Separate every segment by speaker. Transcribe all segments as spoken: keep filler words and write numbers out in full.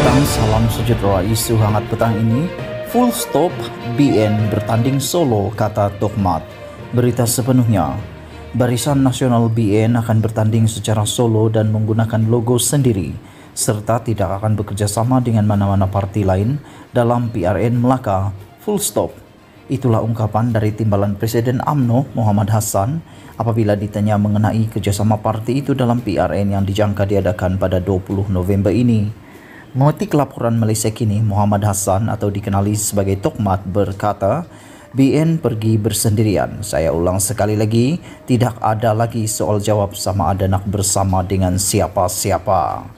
Speaker 1: petang, salam sejahtera. Isu hangat petang ini, full stop B N bertanding solo, kata Tokmat. Berita sepenuhnya, Barisan Nasional B N akan bertanding secara solo dan menggunakan logo sendiri, serta tidak akan bekerja sama dengan mana-mana parti lain dalam P R N Melaka, full stop. Itulah ungkapan dari Timbalan Presiden U M N O Muhammad Hassan apabila ditanya mengenai kerjasama parti itu dalam P R N yang dijangka diadakan pada dua puluh November ini. Mengetik laporan Malaysia Kini, Muhammad Hassan atau dikenali sebagai Tokmat berkata, B N pergi bersendirian. Saya ulang sekali lagi, tidak ada lagi soal jawab sama ada nak bersama dengan siapa-siapa.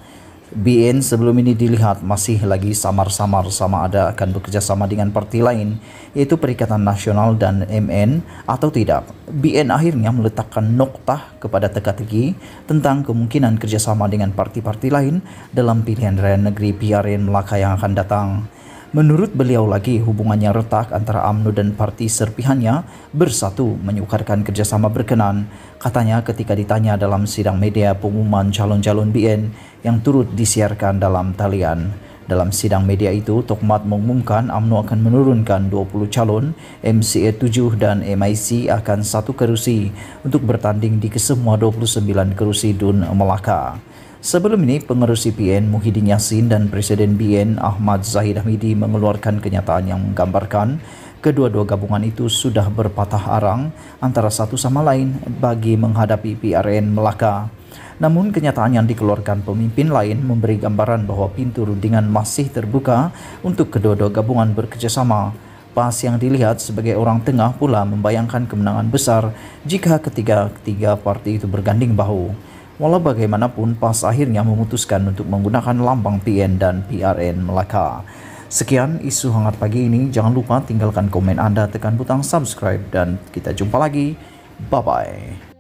Speaker 1: B N sebelum ini dilihat masih lagi samar-samar sama ada akan bekerjasama dengan parti lain, yaitu Perikatan Nasional dan M N atau tidak. B N akhirnya meletakkan noktah kepada teka-teki tentang kemungkinan kerjasama dengan parti-parti lain dalam pilihan raya negeri P R N Melaka yang akan datang. Menurut beliau lagi, hubungannya retak antara U M N O dan parti serpihannya bersatu menyukarkan kerjasama berkenan. Katanya ketika ditanya dalam sidang media pengumuman calon-calon B N yang turut disiarkan dalam talian. Dalam sidang media itu, Tokmat mengumumkan U M N O akan menurunkan dua puluh calon, M C A tujuh dan M I C akan satu kerusi untuk bertanding di kesemua dua puluh sembilan kerusi D U N Melaka. Sebelum ini, pengerusi P N Muhyiddin Yassin dan Presiden B N Ahmad Zahid Hamidi mengeluarkan kenyataan yang menggambarkan kedua-dua gabungan itu sudah berpatah arang antara satu sama lain bagi menghadapi P R N Melaka. Namun kenyataan yang dikeluarkan pemimpin lain memberi gambaran bahwa pintu rundingan masih terbuka untuk kedua-dua gabungan bekerjasama. PAS yang dilihat sebagai orang tengah pula membayangkan kemenangan besar jika ketiga-ketiga parti itu berganding bahu. Walau bagaimanapun, PAS akhirnya memutuskan untuk menggunakan lambang P N dan P R N Melaka. Sekian isu hangat pagi ini. Jangan lupa tinggalkan komen Anda, tekan butang subscribe dan kita jumpa lagi. Bye-bye.